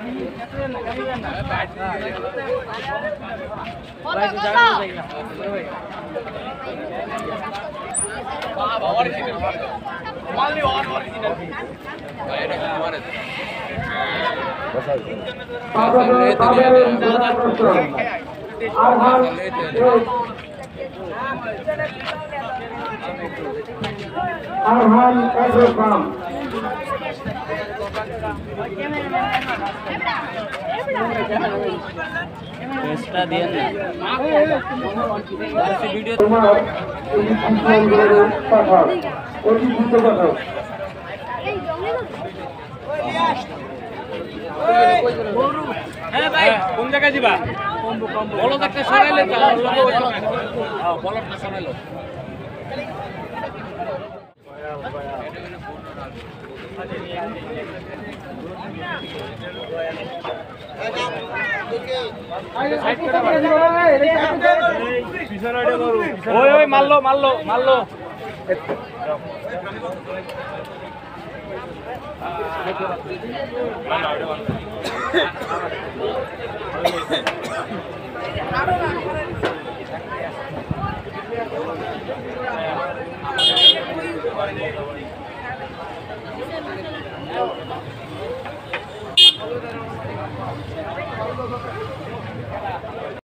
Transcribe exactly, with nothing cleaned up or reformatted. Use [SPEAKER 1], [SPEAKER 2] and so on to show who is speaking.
[SPEAKER 1] Arhan Abraham.
[SPEAKER 2] চেষ্টা দিয়ে না ভিডিও
[SPEAKER 1] তোমার এই পিছনের পাঠাও অতি দ্রুত পাঠাও
[SPEAKER 2] হ্যাঁ ভাই কোন জায়গায় দিবা বলো একটা সরাইলে হ্যাঁ বলটা সরাইলো ওই ওই মারলো মারলো মারলো